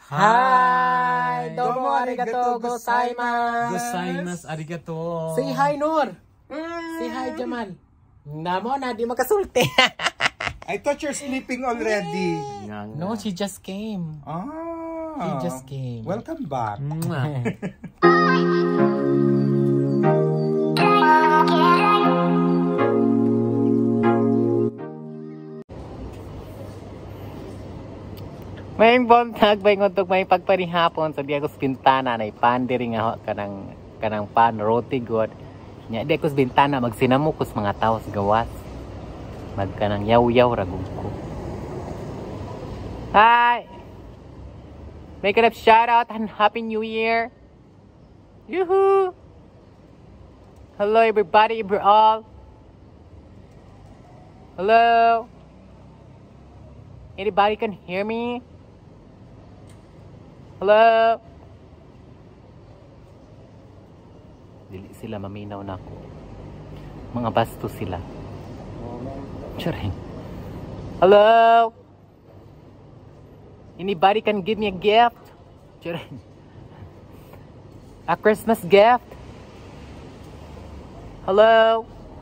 Hi! Domo arigato gozaimasu! Gozaimasu, arigato! Say hi, Noor! Say hi, Jamal! Namo na, di makasulti! I thought you're sleeping already. No, she just came. She just came. Welcome back. May buntag bay ngontog may pagparihapon sa di ako sa bintana na ipandiri nga kanang pan roti god. Nya di ako sa bintana magsinamukos mga tao sa gawas. Magkanang yaw-yaw ragog ko. Hi! Make it up shout out and Happy New Year! Yoo-hoo! Hello everybody, all. Hello? Anybody can hear me? Hello? Dili sila maminaw na ako. Mga basto sila. Charing. Hello? Anybody can give me a gift? Charing. A Christmas gift? Hello?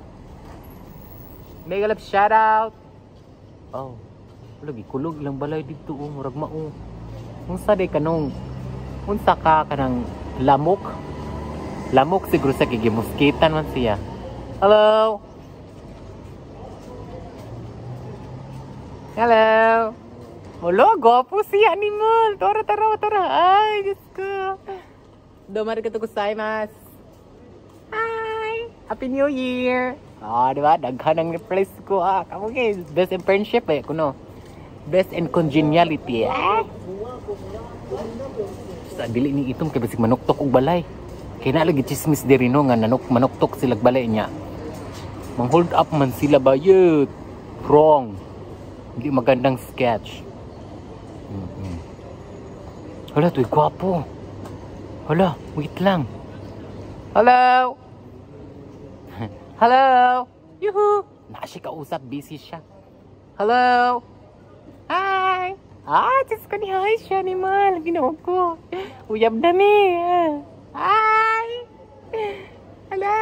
Mega love shout out. Oh. Lagi kulog lang balay dito murag mao. Unsa day kanong unsa ka kanang lamok? Lamok siguro sa gigimuskitan man siya. Hello. Hello. Hello, gopo si animal. Tora. Ay, Diyos ko. Domo arigato gozaimasu. Hi. Happy New Year. Diba? Daghan ang replace ko. Kamu guys, best in friendship kuno. Best in congeniality. Sa dili ni itom kay basig manuktok og balay. Kay na lagi chismis diri no nga manuktok sila balay niya. Mang hold up man sila bayot. Wrong. Hindi magandang sketch. Hala, tuy gwapo. Hala, wait lang. Hello. Hello. Yuhu. Na siya kausap, busy siya. Hello. Hi! Diyos ko ni hi siya ni Mal. Ginawag ko. Uyab na mi. Hi! Hello!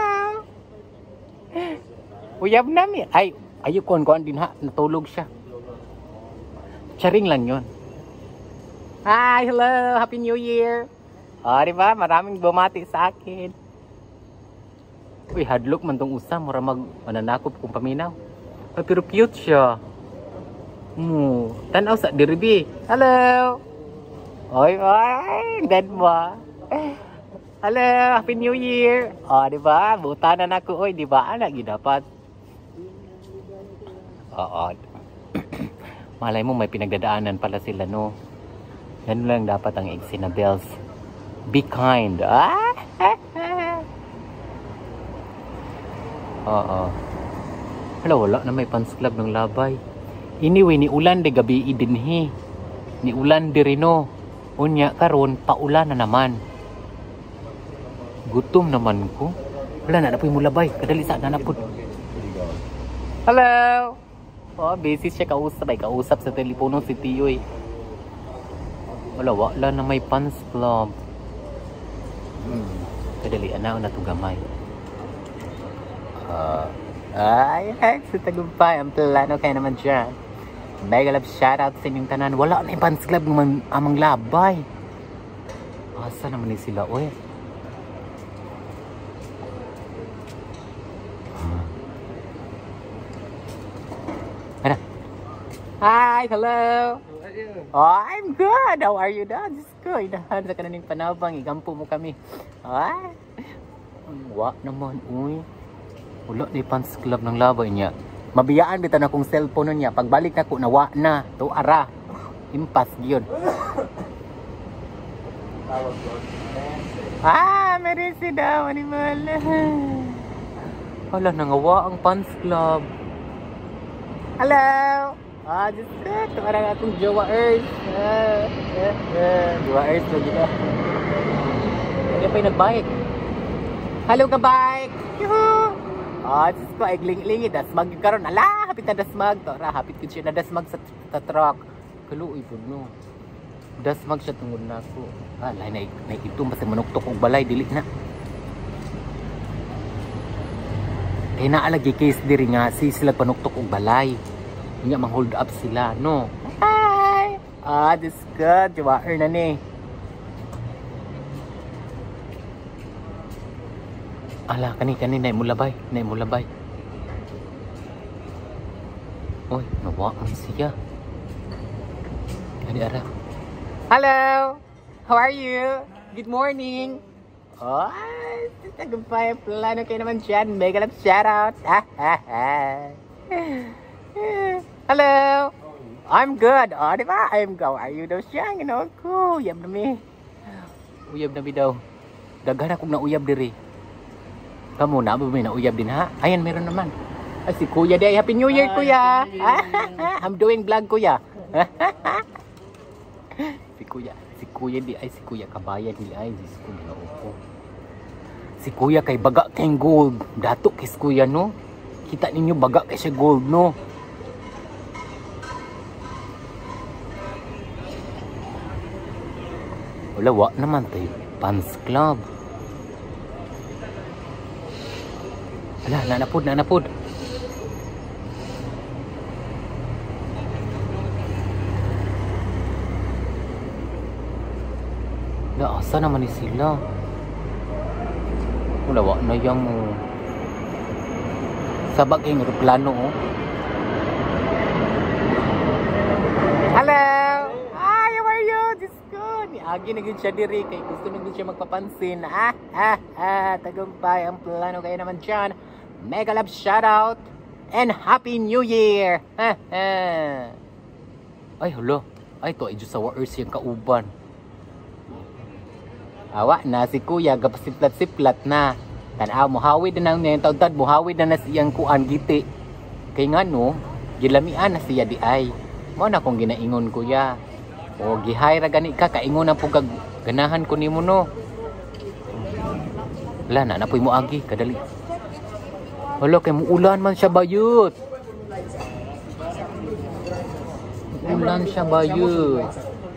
Uyab na mi. Ay, ayun ko din ha. Natulog siya. Charing lang yun. Hi! Hello! Happy New Year! Diba? Maraming bumati sa akin. Uy, hadlok man tong usam. Mura mananakop kong paminaw. Pero cute siya. Tanaw sa diribi. Hello. Oy, dead mo. Hello, Happy New Year. Di ba? Butanan ako oy, di ba? Ana gidapat. Malay mo may pinagdadaanan pala sila no. Yan lang dapat ang Exinabels. Be kind. Hala, wala na may fans club ng labay. Anyway, ni ulan de gabi idinhi. Ni ulan di rino. Unya karon paulan na naman. Gutom naman ko. Wala na napoy mo labay. Kadali sa nanapod. Hello. Busy siya kausap. Ay kausap sa telepono si Tiyoy. Wala na may fans club. Kadali na to gamay. Ay, sa tagumpay. Ang plano kayo naman dyan. Mega love shoutout sa inyong tanan. Wala na yung fans club ng amang labay. Asa naman ni sila, oy. Ano? Hi, hello. How are you? I'm good. How are you now? Just go. Inahan sa kananing panabang. Igampo mo kami. Wa naman, uy. Wala na yung fans club ng labay niya. Mabiyaan bita na kong cellphone niya. Pagbalik na ko, nawa na. To ara. Impas yun. Merisi daw. Animal. Hala, nangawa ang fans club. Hello. Just ito. Arang akong Jowa Earth. Jowa Earth lagi na. Kaya pa'y nagbike. Hello ka bike. Yuhuu. Diyos ko, ay gling-lingi, dasmag yung karon. Ala, hapit na dasmag to. Hapit ko siya na dasmag sa truck. Kaluoy po, no. Das mag siya tungod na ako. Lain na ito basta manuktok og balay dili na. Kaya naalagi case diri nga sila panuktok og balay. Nya mang hold up sila, no. Hi. This good. Jawaer na ni. Ala kani nay mulabay. Oy, nawa ang siya. Kani ara. Hello. How are you? Good morning. Oh, tagumpay ang plano kayo naman dyan. Mega love shoutout. Hello. I'm good. Oh, di ba? I'm go. Are you daw siya? You know, ko. Uyab na mi. Uyab na mi daw. Daghan akong nauyab diri. Kamu na ba may nauyab din ha? Ayan, meron naman. Si Kuya day. Happy New Year, Kuya. I'm doing vlog, Kuya. Si Kuya di ay si Kuya kabayan di ay si Kuya upo. Si Kuya kay baga kay gold. Dato kay si Kuya no. Kita ninyo baga kay siya gold no. Wala wa naman tayo fans club. Wala nanapod. Asa naman ni sila? Wala na yung sabag yung aeroplano oh. Hello! Hi, how are you? This good. Niagi na gud siya diri kay gusto na gud siya magpapansin. Tagumpay ang plano kayo naman dyan. Mega love shoutout and Happy New Year! Ay, hulo. Ay, to ay Diyos sa waers yung kauban. Awa na si Kuya gapasiplat-siplat na. Tanaw muhawid na nang taud-tad muhawid na siyang kuan giti. Kay ngano, gilamian na siya di ay. Mao na kong ginaingon Kuya. O gihay ra gani ka kaingon na pug ganahan ko nimo no. Wala na napoy mo agi kadali. Wala kay muulan man siya bayut. Ulan siya bayut.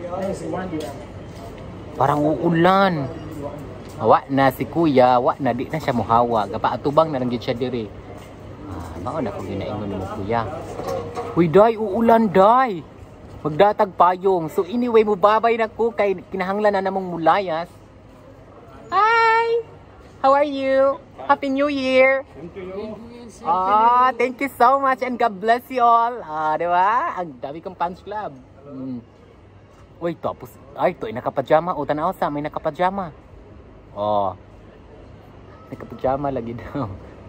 Parang uulan. Wa na si Kuya, wa na di na siya muhawa. Gapaatubang na lang gid siya diri. Mao na kung ginaingon mo Kuya. Uy day, uulan day. Magdatag payong. So anyway, mubabay na ko kay kinahanglan na namong mulayas. Hi. How are you? Happy New Year. Thank you so much and God bless you all. Di ba? Ang dami kong fans club. Uy, tapos, ay, ito, nakapajama. O, tanaw sa, may nakapajama. Oh. Nakapajama lagi daw.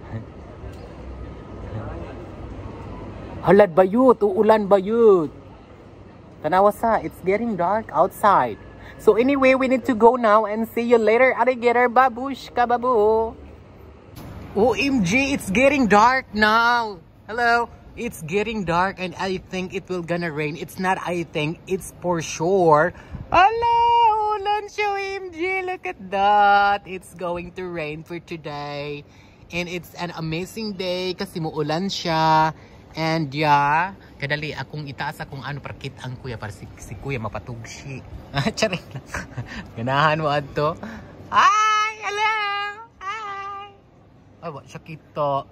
Halad bayut, uulan bayut. Tanaw sa, it's getting dark outside. So anyway, we need to go now and see you later. Alligator, babushka, babu. OMG, it's getting dark now. Hello. It's getting dark and I think it will gonna rain. It's not I think, it's for sure. Hello, ulan siya, OMG. Look at that. It's going to rain for today. And it's an amazing day kasi muulan siya. And yeah, kadali akong itaas akong ano parkit ang Kuya para si Kuya mapatugsi. Charing lang. Ganahan mo ato. Hi, hello. Hi. Ay, wa siya kita.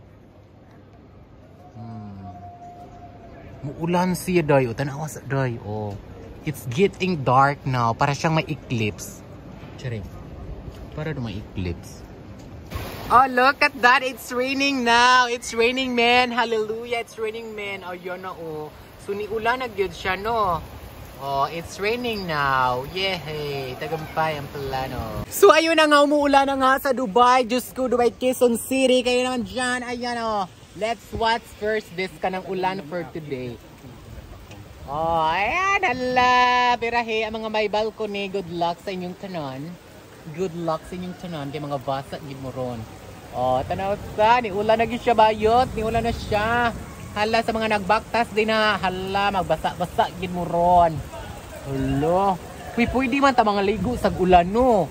Muulan siya day. O, tanawa sa day. Oh. It's getting dark now. Para siyang may eclipse. Charing. Para may eclipse. Oh, look at that. It's raining now. It's raining, man. Hallelujah. It's raining, man. Oh, yun na, oh. So, niulan na gyud siya, no? Oh, it's raining now. Yehey. Tagumpay ang plano. So, ayun na nga. Umuulan na nga sa Dubai. Diyos ko, Dubai, Quezon City. Kayo naman dyan. Ayan, oh. Let's watch first this kanang ulan for today. Oh, ayan, hala. Pirahe, ang mga may balcony, good luck sa inyong tanan. Good luck sa inyong tanan. Kaya mga basa, gid mo ron. Oh, tanaw sa, niulan na gid siya bayot. Niulan na siya. Hala, sa mga nagbaktas din na, hala, magbasa-basa, gid mo ron. Hala. Uy, pwede man ta mga ligo sa ulan, no?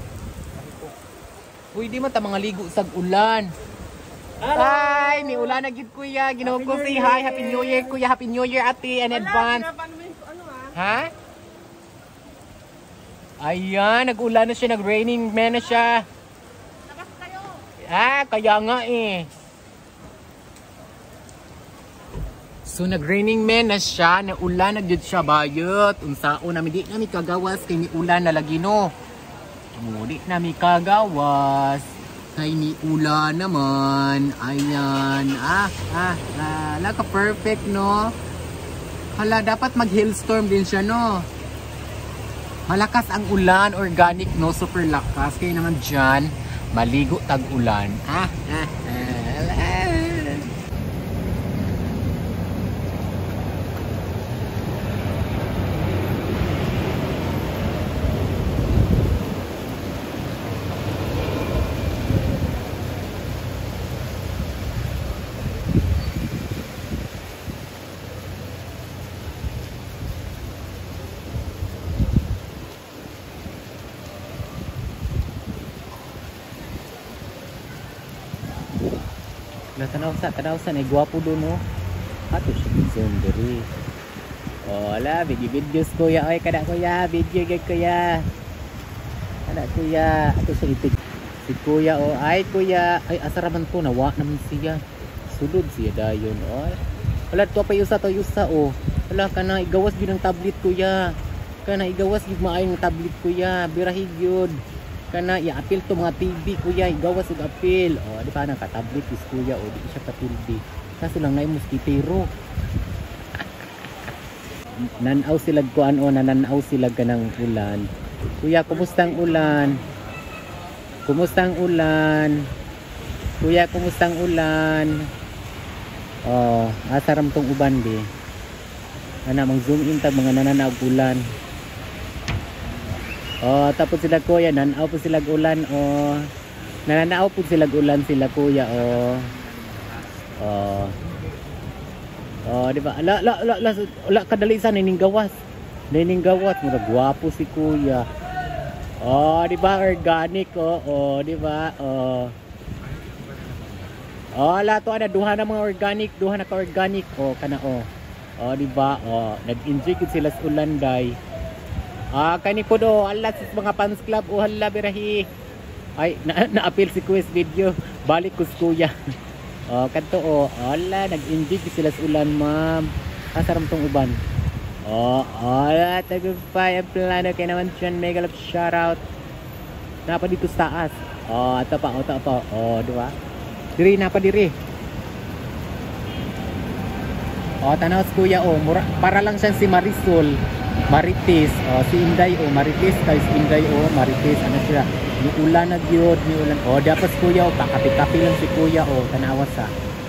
Pwede man ta mga ligo sa ulan. Hi! May ulan na gid Kuya. Ginawa ko say hi. Happy New Year Kuya. Happy New Year ate in advance. Ha? Ayan, nag-ulan na siya, nag-raining man na siya. Labas kayo. Kaya nga eh. So nag-raining man na siya, naulan na gyud siya bayot. Unsaon namin di nami kagawas kay ni ulan na lagi no. Di nami kagawas kay ni ulan naman. Ayan. Laka perfect no. Hala, dapat mag-hailstorm din siya no. Malakas ang ulan, organic no, super lakas. Kaya naman dyan, maligo tag-ulan. Tanaw sa ay gwapo doon no. Ato siya zoom diri. Wala, videos kuya. Oy, kada kuya, video gag kuya. Kada kuya, ato sa itig. Si kuya ay kuya, ay asa raman to nawa naman siya. Sulod siya dayon. Oy. Wala to pa yusa Wala kana igawas gyud ang tablet kuya. Kana igawas gyud maayo ang tablet kuya. Birahig gyud. Kana i-appeal to mga TV kuya, igawas og appeal. Di pa nang ka-tablet is kuya di siya ka-TV. Kaso lang na mosquitero. Nanaw sila kuan nananaw sila kanang ulan. Kuya, kumustang ulan? Kumustang ulan? Kuya, kumustang ulan? Asaram tong uban di. Ana mang zoom in tag mga nananaw ulan. Tapos sila kuya, nananaw po sila ulan, nananaw po sila ulan sila kuya, di ba? Ala kadali sa nining gawas. Mura gwapo si kuya. Di ba organic, di ba? Ala to ana duha na mga organic, duha na ka organic, kana di ba? Nag-enjoy gid sila sa ulan day. Kani po do, ala sa mga fans club, hala birahi. Ay, na-appeal si Kuya video. Balik ko si Kuya. Kanto ala, nag-enjoy sila sa ulan, ma'am. Asaram tong uban. Ala, tagumpay ang plano. Kaya naman dyan, mega love shoutout. Napa dito sa taas. Ito pa. Diba? Diri, napa diri. Tanaw si Kuya, para lang siyang si Marisol. Marites, si Inday Marites kay si Inday Marites ano siya ni ulan na gyud ni ulan dapat kuya pakapi-kapi lang si kuya tanawa sa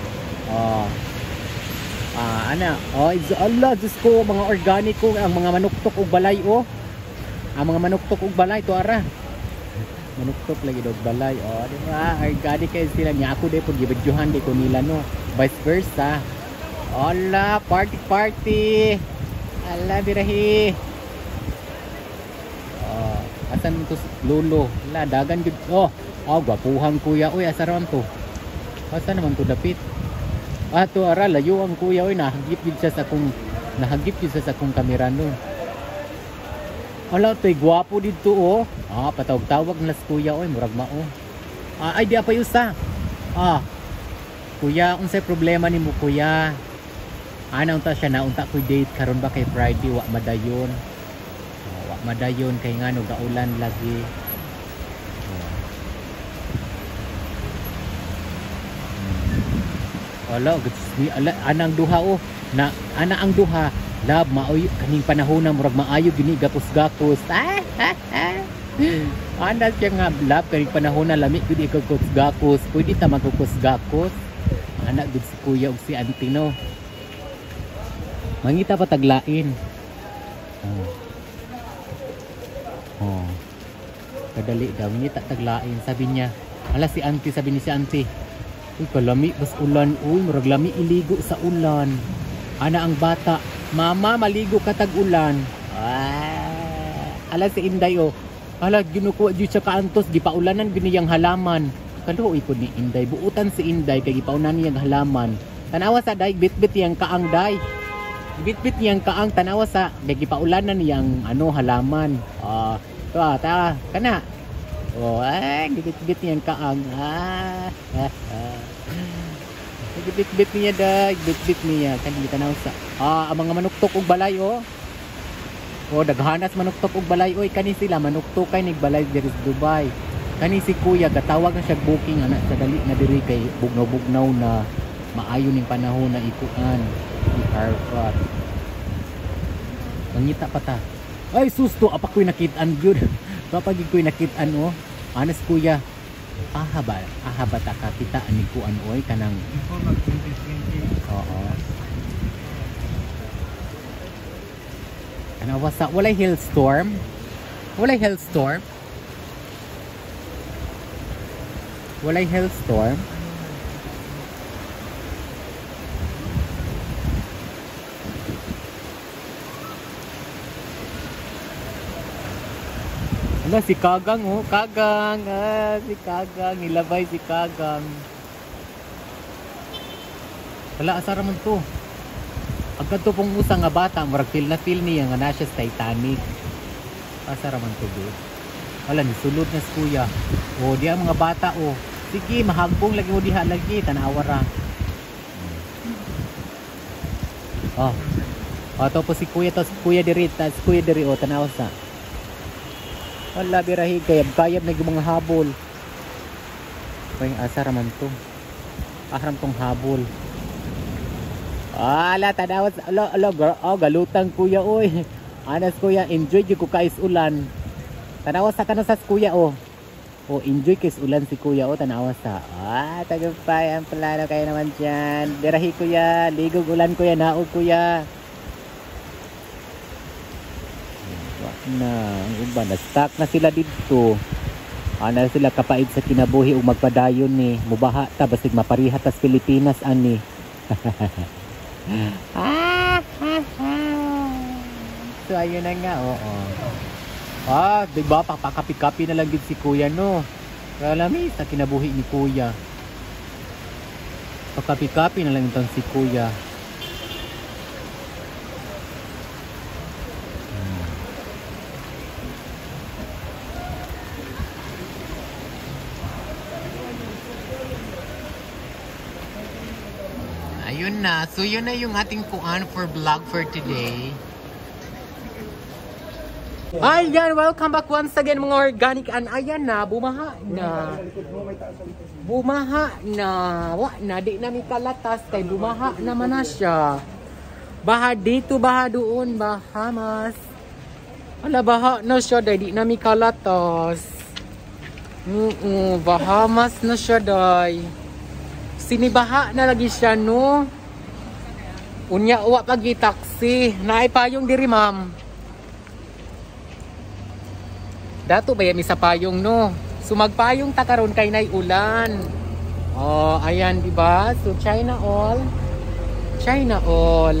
Allah Diyos ko mga organic ang mga manuktok ug balay ang mga manuktok ug balay to ara manuktok lagi dog balay di ba organic kay sila niya ako day pag gibadyohan day ko nila no vice versa Allah party ala birahi. Asan to lolo? La dagan gud. Gwapuhang kuya. Uy, asa ron to? Asa naman to dapit? To ara layo ang kuya. Uy, nahagip gid siya sa akong kamera no. Ala toy gwapo dito patawag-tawag na si kuya murag mao. Ay di pa yusa. Kuya, unsay problema nimo kuya? Unta siya naunta ko date karon ba kay Friday wa madayon kay ngano gaulan lagi. Anang duha ana ang duha lab maayo kaning panahon na murag maayo gini gapos-gapos. Anda siya nga lab kaning panahon na lami gud gapos-gapos. Pwede ta magkukos-gapos. Anak gud si kuya ug si auntie no. Mangita pa taglain. Kadali daw ngita taglain sabi niya. Ala si auntie sabi ni si auntie. Uy kalami bas ulan. Uy murag lami iligo sa ulan. Ana ang bata. Mama maligo ka tag ulan. Ala si Inday Ala ginukuha jud sa kaantos gipaulanan giniyang halaman. Kaluoy ko ni Inday buutan si Inday kay gipaunan niyang halaman. Tanawa sa day bitbit yang kaang day. Bitbit niyang kaang tanawa sa nagipaulanan niyang halaman. Ta, kana. Oh, ay, bit-bit niyan kaang. Bit-bit niya dag, bit-bit niya. Kani tanaw sa. Ang mga manuktok og balay oh. Oh, daghanas manuktok og balay oy, kani sila manuktok kay nig balay diri sa Dubai. Kani si kuya gatawag na siya booking ana sa dali na diri kay bugnaw-bugnaw na maayo ning panahon na ikuan di haircut. Mangita pa ta. Ay susto apak ko'y nakit-an gyud. Kapag ko'y nakit-an oh. Anas kuya. Aha ba ta kita ani kuan oy kanang Informal 2020. oo. Ano wasa walay hailstorm? Walay hailstorm? Walay hailstorm? Ala si Kagang oh, Kagang, si Kagang, nilabay si Kagang. Wala asara man to. Agad to pong usang nga bata, murag feel na feel niya nga nasya sa Titanic. Asara man to do. Wala ni sulod na si kuya. Oh, diya mga bata oh. Sige, mahagbong lagi mo diha lagi, tanawa ra. Oh. Oh, to po si kuya, to si kuya diri, si kuya diri oh, tanawa sa. Wala birahi kayab na yung mga habol. Ay asar man to. Ahram tong habol. Ala tanawas ala galutang kuya oy. Anas kuya enjoy jud ko kais ulan. Tanawas sa kanasas kuya oh. Oh enjoy kais ulan si kuya oh tanawas sa. Tagumpay ang plano kayo naman diyan. Birahi kuya, ligog ulan kuya, naog kuya. Na ang uban na-stuck na sila dito. Ana sila kapait sa kinabuhi ug magpadayon ni mubaha ta basig mapariha tas Philipinas ani. So ayun na nga oo. Diba papakapi-kapi na lang gid si kuya no. Kalami sa kinabuhi ni kuya. Pakapi-kapi na lang itong si kuya. Ayun na. So, yun na yung ating kuan for vlog for today. Ayan, welcome back once again mga organic. Ayan na, bumaha na. Bumaha na. Wa na, di na mi kalatas kay bumaha naman na siya. Baha dito, baha doon, Bahamas. Ala, baha na siya, di na mi kalatas. Bahamas na siya, day. Sinibaha na lagi siya no. Unya uwa pagi taxi. Naay payong diri ma'am. Dato ba yan sa payong no. So magpayong ta karon kay nay ulan. Oh, ayan di ba? So China all. China all.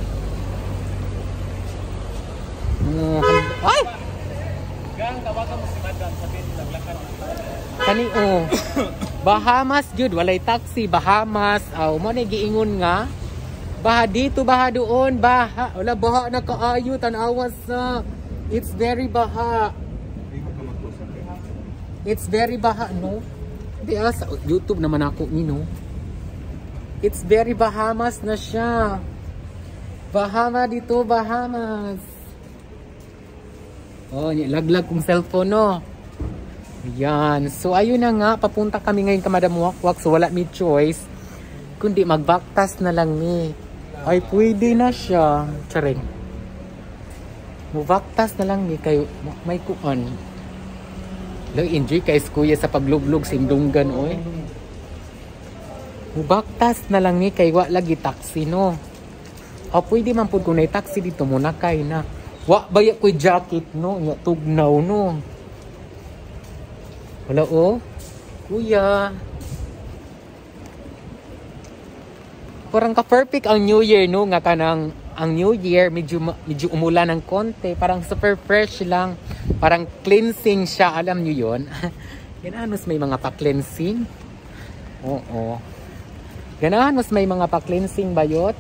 Ay! Gang tawagan mo si Madam sabihin naglakad. Kani oh. Bahamas jud walay taxi Bahamas mo na giingon nga baha dito baha doon baha wala baha na kaayo tanawas sa it's very baha no di sa YouTube naman ako ni no it's very Bahamas na siya Bahama dito Bahamas laglag kong cellphone no. Yan. So, ayun na nga. Papunta kami ngayon ka MadamWakwak. So, wala may choice. Kundi magbaktas na lang ni. Ay, pwede na siya. Charing. Mubaktas na lang ni. Kayo, may kuan. Enjoy kayo kuya sa paglublog sindunggan, oy. Mubaktas na lang ni. Kayo, lagi taxi, no. Pwede man po kung na taxi dito muna kayo na. Baya ko'y jacket, no. Tugnaw, no. Wala kuya. Parang ka-perfect ang New Year no nga kanang ang New Year medyo umulan ng konti, parang super fresh lang, parang cleansing siya, alam niyo 'yon. Gananos may mga pa-cleansing. Oo. Gananos may mga pa-cleansing bayot.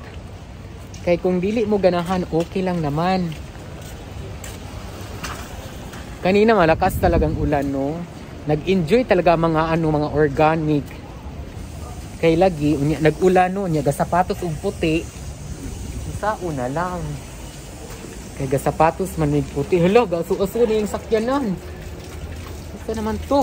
Kay kung dili mo ganahan okay lang naman. Kanina malakas talagang ulan, no? Nag-enjoy talaga mga mga organic. Kay lagi nag-ulan, no? Nya gasapatos ug puti. Isa una lang. Kay gasapatos man nig puti. Hello, gasu-aso ni yung sakyanan. Ito naman to.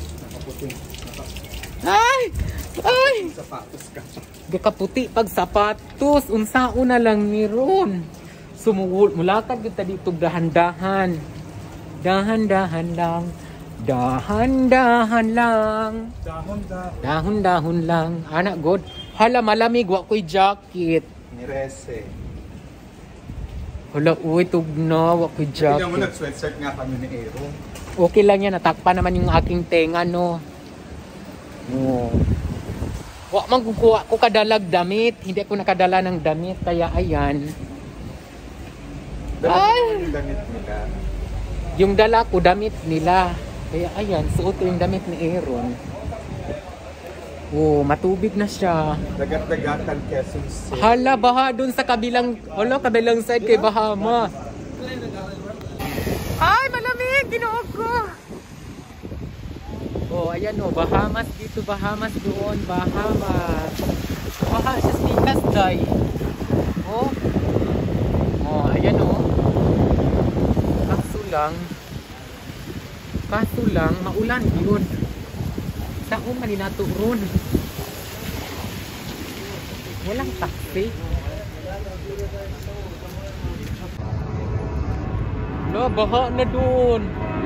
Ay! Ay! Sapatos ka. Gakaputi pag sapatos. Unsa una lang ni ron. Mulakad kita dito dahan-dahan. Dahan-dahan lang. Dahan-dahan lang. Dahon-dahon lang. Anak god. Hala malamig wa ko'y jacket. Nirese. Hala uy tugna wa ko'y jacket. Tingnan mo nag-sweatshirt nga kami ni Aaron. Okay lang yan, natakpan naman yung aking tenga, no. No. Wa man kukuha ko kadalag damit, hindi ako nakadala ng damit kaya ayan. Ay! Yung damit nila. Yung dala ko damit nila. Kaya ayan, suot ko yung damit ni Aaron. Oh, matubig na siya. Dagat-dagatan Quezon City. Hala, baha dun sa kabilang side kay Bahama. Ay, malamig! Ginoo ko! Oh, ayan o. Bahamas dito. Bahamas doon. Bahamas. Baha siya sneakers, day. Oh. Oh, ayan o. Kaso lang, maulan yun. Saan man inaturon? Walang taxi. No, baha na dun.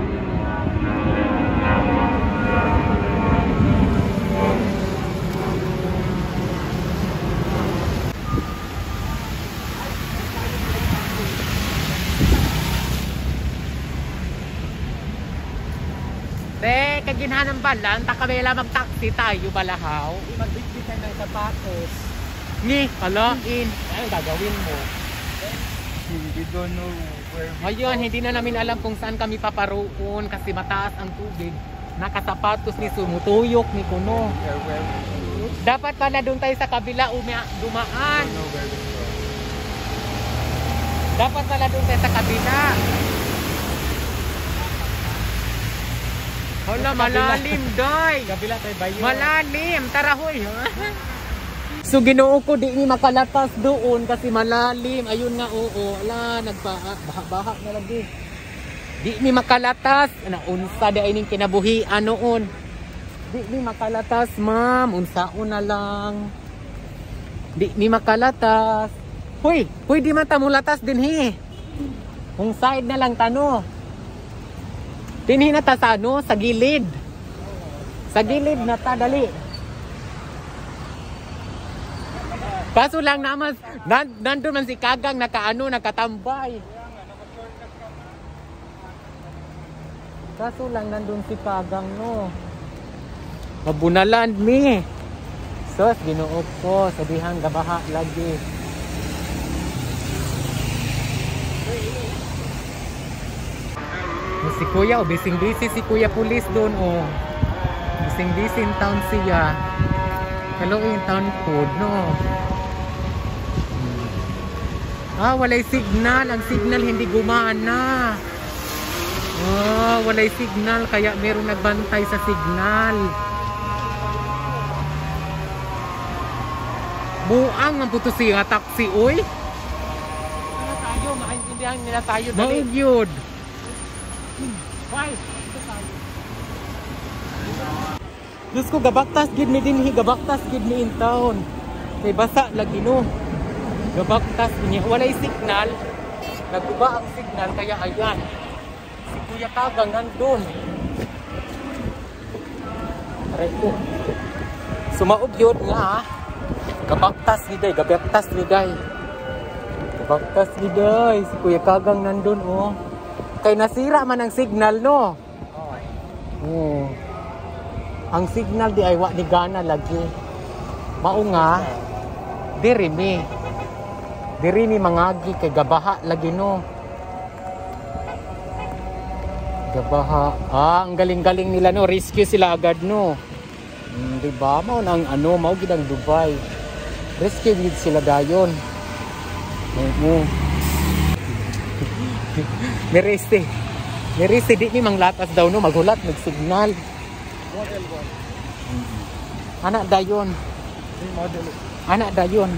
Te, kaginhanang balan, takabela mag-taxi tayo balahaw. Magbigti tayo ng sapatos. Ni, kalain. Ano gagawin mo? We don't know where we Ayun, hindi na namin alam kung saan kami paparoon kasi mataas ang tubig. Nakasapatos ni sumutuyok ni kuno. are, where we go. Dapat pala doon tayo sa kabila dumaan. We don't know where we go. Dapat pala doon tayo sa kabila. Hala, malalim, day. Kabila tayo bayo. Malalim, tara hoy. So ginoo ko di ni makalatas doon kasi malalim. Ayun nga, oo. Ala, baha na lagi. Di ni makalatas. Unsa di ay ning kinabuhian noon. Di ni makalatas, ma'am. Unsaon na lang. Di ni makalatas. Hoy, di man ta mulatas din hi. Kung side na lang tano. Dinhi na ta sa sa gilid. Sa gilid na ta, dali. Kaso lang naman, nandun man si Kagang nakatambay. Kaso lang nandun si Kagang, no. Mabunalan mi. Sos, ginoo ko, sabihang gabaha lagi. Si Kuya, busy si Kuya Pulis doon, oh. Busy in town siya. Hello, in town food, no. Walay signal. Ang signal hindi gumana. Walay signal. Kaya merong nagbantay sa signal. Buang ang puto siya taxi, uy. Ano tayo? Maintindihan nila tayo. Maugyod. Why? Ito tayo. Diyos ko, gabaktas gid mi dinhi. Gabaktas gid mi in town. Kay basa lagi, no. Gabaktas niya. Walay signal. Naguba ang signal. Kaya ayan. Si Kuya Kagang nandun. Aray ko. Sumaugyod nga. Gabaktas ni day. Gabaktas ni day. Gabaktas ni day. Si Kuya Kagang nandun, oh. Kay nasira man ang signal, no? Oh. Ang signal di ay wa ni gana lagi. Mao nga. Diri mi mangagi kay gabaha lagi, no. Gabaha. Ang galing-galing nila, no. Rescue sila agad, no. Diba? Mao nang mao gid ang Dubai. Rescue gid sila dayon. Mereste. Diri si di ni manglatas daw no, maghulat, nagsignal. Model 1. Anak dayon. Model. Anak dayon.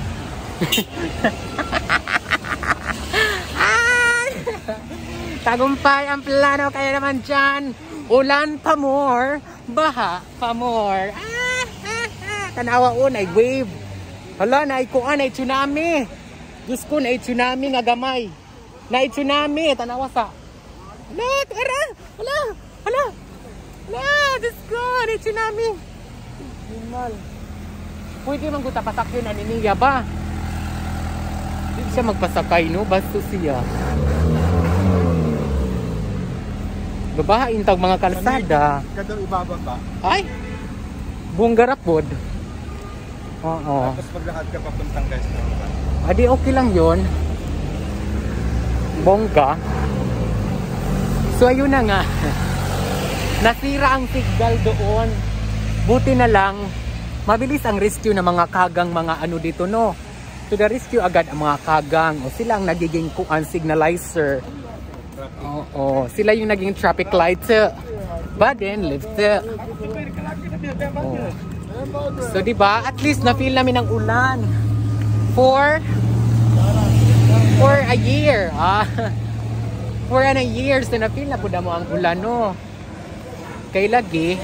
Tagumpay ang plano kaya naman dyan. Ulan pa more, baha pa more. Tanawa o, na wave. Hala, na kuan, na tsunami. Diyos ko, na tsunami nga gamay. Na tsunami, tanawa sa. Hala, tara, hala, hala. Hala, Diyos ko, na tsunami. Himal. Pwede man guta pasakyan na niniya ba? Hindi siya magpasakay, no? Basto siya. Babahain tag mga kalsada. Kadang ibaba ba? Ay! Buong garapod. Oo. Tapos maglakad ka papuntang guys. Adi okay lang yon. Bongga. So ayun na nga. Nasira ang signal doon. Buti na lang mabilis ang rescue ng mga kagang mga ano dito no. To the rescue agad ang mga kagang o sila ang nagiging kuan signalizer. Oo, sila yung naging traffic light. But then lift. Oh. So diba, at least na-feel namin ang ulan for a year. For a year, so na-feel na po mo ang ulan no. Kay lagi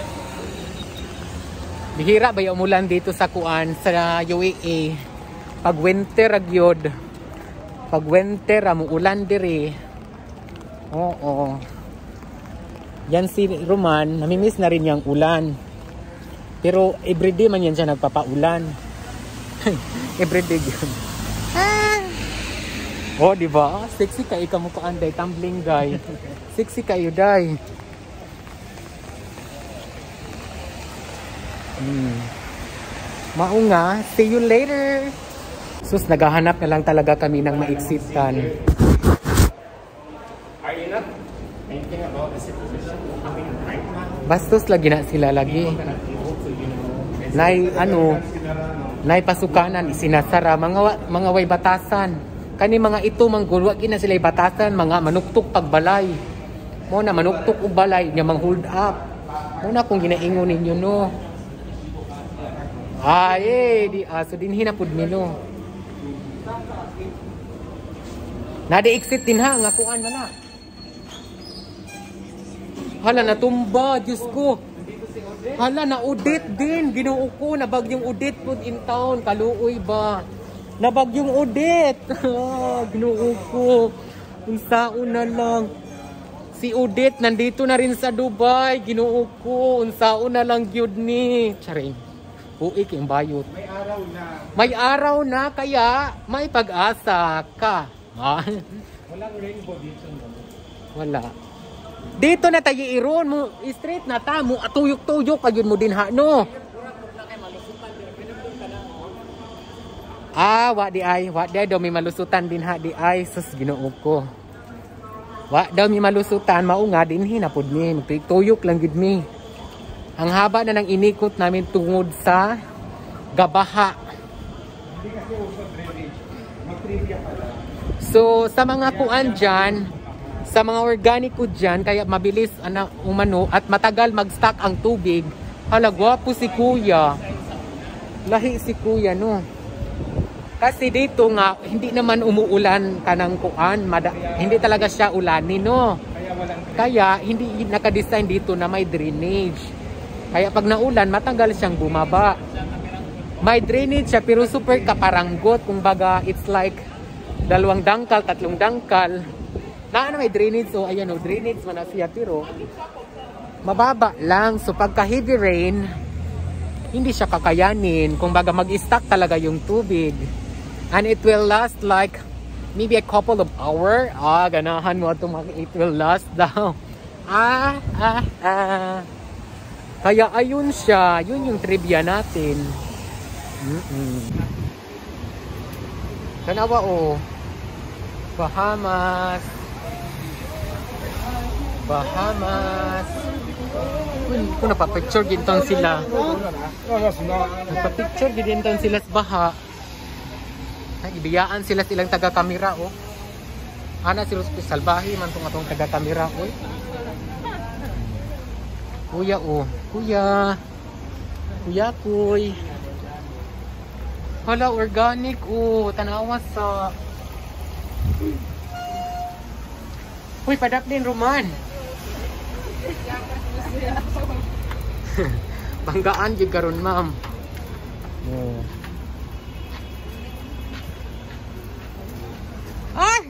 bihira ba yung umulan dito sa kuan sa UAE. Pag winter agyod. Pag winter amo ulan diri. Oo. Yan si Roman, namimiss na rin yung ulan. Pero everyday man yan siya nagpapaulan. Everyday yun. Oh, di ba? Sexy kayo kamukhaan day, tumbling guy. Sexy kayo day. Maunga, see you later. Sus, naghahanap na lang talaga kami ng maiksitan. Bastos lagi na sila lagi. Nay ano, nay pasukanan isinasara mga way batasan. Kani mga ito manggulo na sila batasan, mga manuktok pagbalay. Mo na manuktok og balay nga mang hold up. Mo na kung ginaingon ninyo no. Ay, di so dinhi na pud mi no. Nade exit din ha nga kuan man na. Hala, natumba, Diyos ko. Hala, na-audit din. Ginoo ko, nabagyong audit po in town. Kaluoy ba? Nabagyong audit. Ginoo ko. Unsaon na lang. Si audit, nandito na rin sa Dubai. Ginoo ko. Unsaon na lang gyud ni. Charing. Uik yung bayot. May araw na. May araw na, kaya may pag-asa ka. Walang rainbow dito. Wala. Dito na tayo iron mo, straight na ta mo atuyok-tuyok kayun mo din ha no. Wa di ay daw may malusutan din ha di ay sus Ginoo ko. Wa daw may malusutan mao nga dinhi na pud ni tuyok lang gid mi. Ang haba na nang inikot namin tungod sa gabaha. So sa mga kuan dyan, sa mga organiko dyan, kaya mabilis umano at matagal mag-stock ang tubig. Hala, gwapo si kuya. Lahi si kuya, no? Kasi dito nga, hindi naman umuulan kanang kuan. Hindi talaga siya ulanin, no? Kaya hindi naka-design dito na may drainage. Kaya pag naulan, matagal siyang bumaba. May drainage siya, pero super kaparanggot. Kung baga, it's like 2 dangkal, 3 dangkal. May drainage, so ayan o, drainage man na siya, pero mababa lang. So pagka heavy rain, hindi siya kakayanin. Kung baga mag-stack talaga yung tubig. And it will last like maybe a couple of hours. Ganahan mo ito, it will last daw. Kaya ayun siya, yun yung trivia natin. Tanawa o, Bahamas. Kung napapicture ginton sila. Napapicture ginton sila sa baha. Ibiyaan sila silang taga-kamera oh. Ana si Rospi salbahi man tong atong taga-kamera oy. Kuya oh, kuya. Kuya kuy. Hala organic oh, tanawa sa. Uy, padak din Roman. Banggaan jud karon, ma'am. Oh. Ay!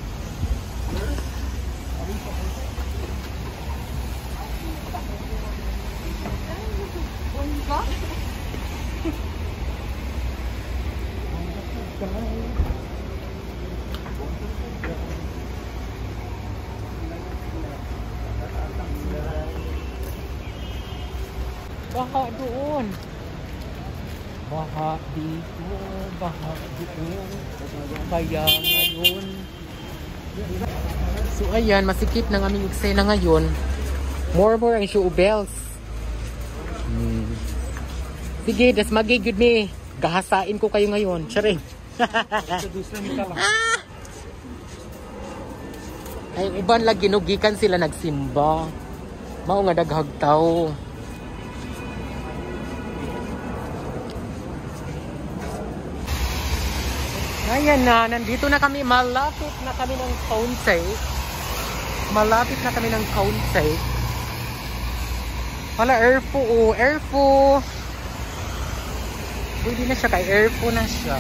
Baha doon. Baha dito, baha doon. Kaya ngayon. So ayan, masikip ng aming eksena ngayon. More ang show bells. Sige, das magigud me. Gahasain ko kayo ngayon. Charing. Ay, iban lang ginugikan sila nagsimba. Mao nga daghag tao. Ayan na, nandito na kami. Malapit na kami ng counter. Malapit na kami ng counter. Wala, airpo oh, airpo. Pwede na siya kay airpo na siya.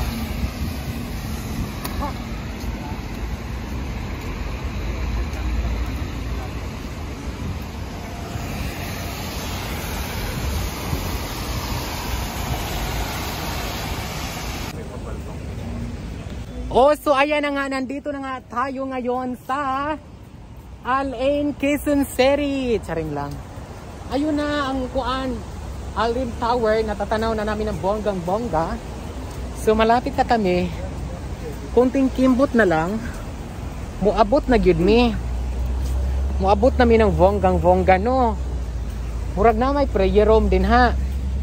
Oh, so ayan na nga, nandito na nga tayo ngayon sa Al-Ain, Quezon City. Charing lang. Ayun na ang kuan, Al-Ain Tower, natatanaw na namin ng bonggang-bongga. So malapit na kami. Kunting kimbot na lang. Muabot na gyud mi. Muabot na mi ng bonggang-bongga no. Murag na may prayer room din ha.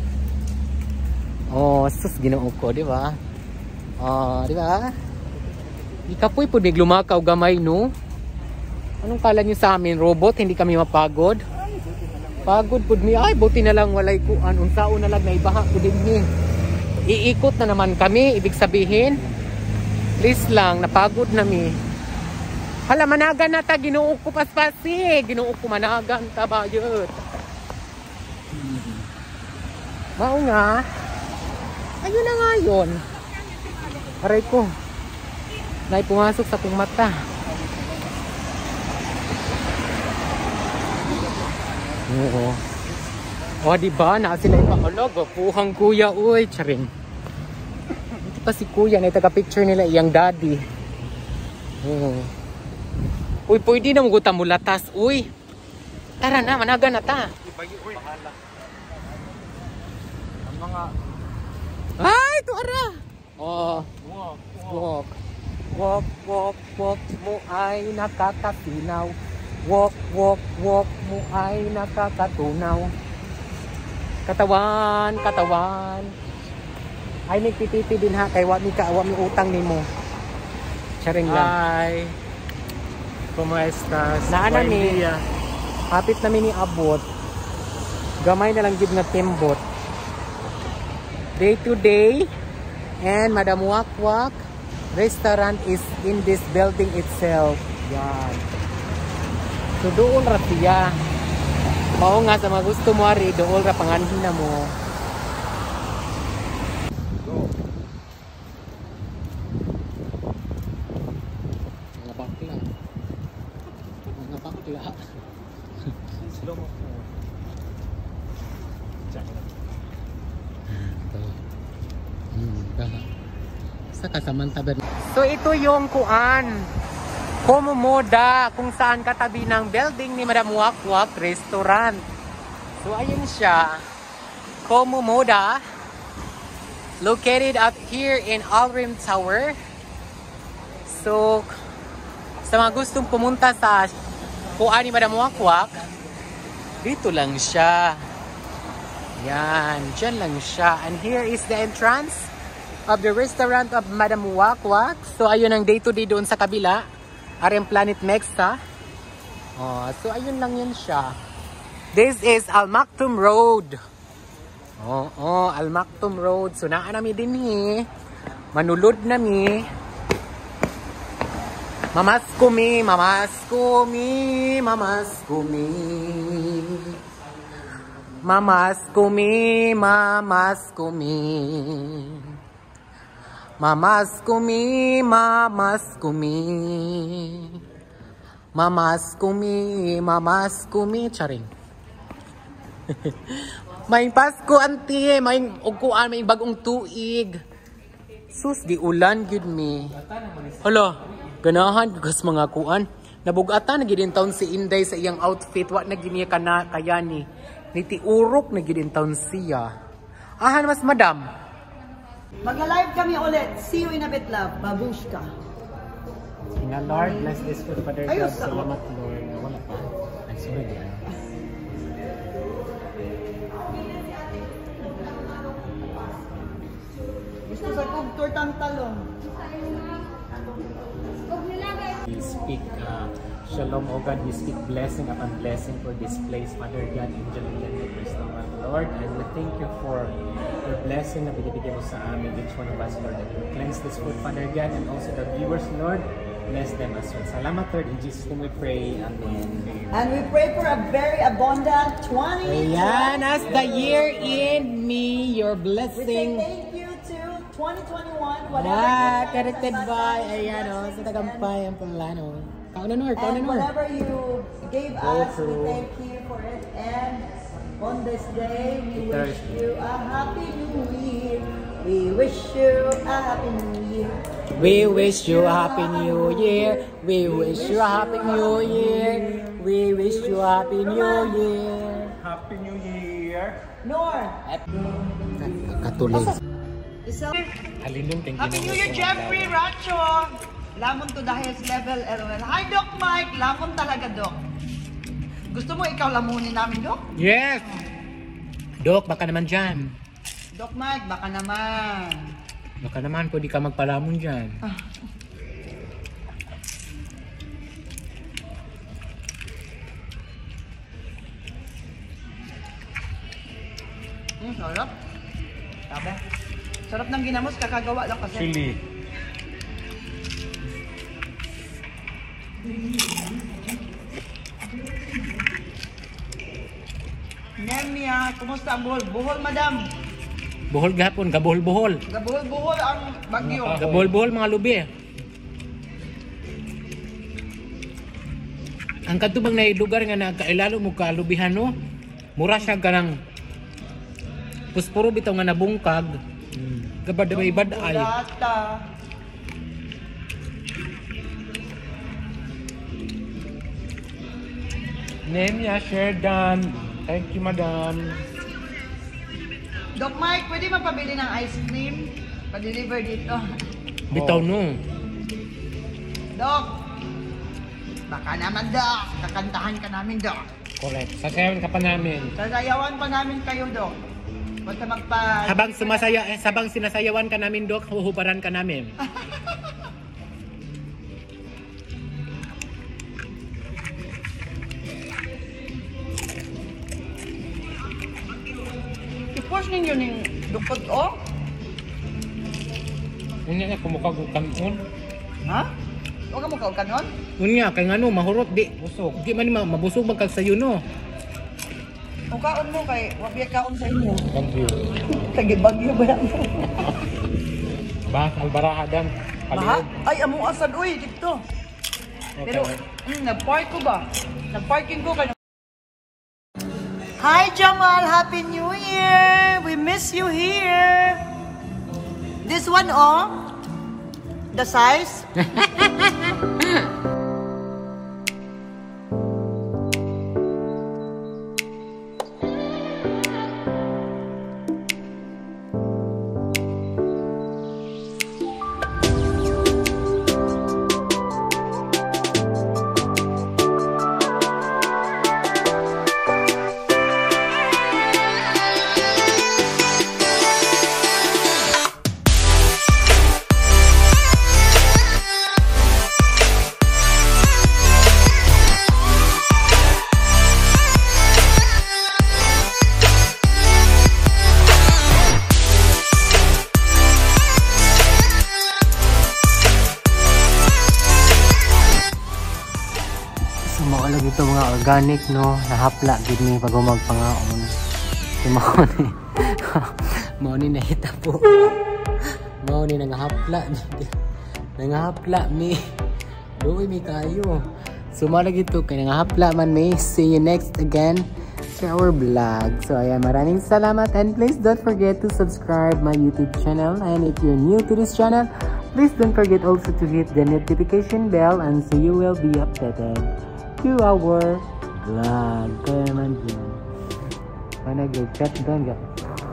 Oh, sus Ginoo ko, di ba? Oh, di ba? Ikapoy po lumakaw gamay no. Anong kala niyo sa amin, robot? Hindi kami mapagod. Pagod pud mi. Ay, buti na lang walay kuan. Unsao na lang naibaha ko din ni. Iikot na naman kami, ibig sabihin. Please lang, napagod na mi. Hala, managan na ta, Ginoo ko paspasi. Ginoo ko managan ta bayot. Mao nga. Ayun na nga yun. Aray ko. Nay pumasok sa kong mata. Oo. O, diba? Na sila yung makalog. Puhang kuya, uy. Charing. Ito pa si kuya. Na taga-picture nila iyang daddy. Oo. Uy, pwede na maguta mo latas, uy. Tara na, managa na ta. Ang mga... Ay, ito ara. Oh. Walk. Walk, walk, walk mo ay nakakatinaw. Walk, walk, walk mo ay nakakatunaw. Katawan, katawan. Ay, nagtitipi din ha. Kay wami utang ni mo. Charing lang. Hi. ¿Cómo estás? Naana Buen mi. día. Hapit na ni abot. Gamay na lang gid nga timbot. Day to day. And MadamWakwak restaurant is in this building itself. Yan. So doon ra siya. Mao nga sa mga gusto mo ari, doon ra panganhin na mo. Mga bakla. Mga bakla. Slow mo. Sa kasamantaban. So ito yung kuan. Komomoda, kung saan katabi ng building ni MadamWakwak restaurant. So ayun siya. Komomoda, located up here in Al-Ain Tower. So sa mga gustong pumunta sa kuan ni MadamWakwak, dito lang siya. Yan, dyan lang siya. And here is the entrance of the restaurant of MadamWakwak. So ayun ang day to day doon sa kabila. RM Planet Mexa. Oh, so ayun lang yun siya. This is Al Maktoum Road. Al Maktoum Road. So naa nami din manulod nami. Mamaskumi. Charing. May Pasko, auntie. May ugkuan, may bagong tuig. Sus, di ulan, good me. Hala, ganahan, gas mga kuan. Nabugatan, nagidin taon si Inday sa iyang outfit. Wa na giniya ka na, kaya ni. Nitiurok, nagidin taon siya. Ahan, mas madam. Mag-live kami ulit. See you in a bit, love. Babushka. Nga, Lord, bless this food, Father God. Ayos, Salamat, Lord. Wala pa. Ay, sorry, yan. Gusto sa kugtor tang talong. We speak shalom, O God. We speak blessing upon blessing for this place, Father God, angel and Lord. And we thank you for your blessing na binibigay mo sa amin, each one of us, Lord. And you cleanse this food, Father God, and also the viewers, Lord. Bless them as well. Salamat, Lord. In Jesus' name we pray. Amen. And we pray for a very abundant 2020. Ayan, as the year end me, your We say blessing. thank you to 2021. Whatever Corrected by, ayan o, sa Tagampay ang plano. and whatever you gave us, we thank you for it. And on this day, we wish you a happy new year. We wish you a happy new year. We wish you a happy new year. We wish you a happy new year. We wish you a happy new year. Happy New Year. Nor. Katuloy. Isa. Alinong, thank you. Happy New Year, Jeffrey Racho. Lamon to the highest level, LOL. Hi, Doc Mike. Lamon talaga, Doc. Gusto mo ikaw lamunin namin, Doc? Yes! Dok, baka naman dyan. Doc Mike, baka naman. Baka naman, pwede ka magpalamon dyan. Sarap. Sabi. Sarap ng ginamos, kakagawa lang kasi. Chili. Nemia, kumusta ang buhol? Buhol, madam. Buhol gahapon, gabuhol-buhol. Gabuhol-buhol ang bagyo. Gabuhol-buhol mga lubi. Ang katubang na lugar nga nagkailalo mo kalubihan no. Mura siya ganang puspuro bitaw nga nabungkag. Gabad may baday. Lata. Nemya, share done. Thank you, madam. Doc Mike, pwede mapabili ng ice cream? Pa-deliver dito. Bitaw no. Doc, baka naman, Doc. Kakantahan ka namin, Doc. Correct. Sasayawan ka pa namin. Sasayawan pa namin kayo, Doc. Basta magpa... Sabang sinasayawan ka namin, Dok, huhubaran ka namin. I-push ninyo ng dukot, oh? Unya nga, kumukag kanon. Ha? Huwag ka mo kaukanon? Unya, kay ngano, mahurot, di. Busog. Di man mabusog magkagsayo, no? Kung kaon mo kay, wag biya kaon sa inyo. Thank you. Tagibagyo ba yan? Ba, albarahadan. Maha? Ay, amo asad, uy, dito. Okay. Pero, nag-park ko ba? Nag-parking ko kayo. Hi, Jamal! Happy New Year! We miss you here! This one, oh? The size? organic no, nahapla gid mi bago magpangaon. So mao ni nahita po. Mao ni nangahapla. Nangahapla mi. Luoy mi kayo. So mao lagi to kay nangahapla man mi. See you next again to our vlog. So ayan, maraming salamat and please don't forget to subscribe my YouTube channel, and if you're new to this channel, please don't forget also to hit the notification bell and so you will be updated to our vlog. Kaya naman dyan. Mana chat doon guys.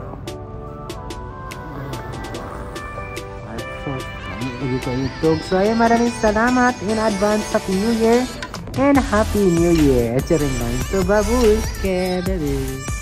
Lagi ko YouTube. So ayan, maraming salamat in advance. Happy New Year and Happy New Year. Charing lang. So babush. Kaya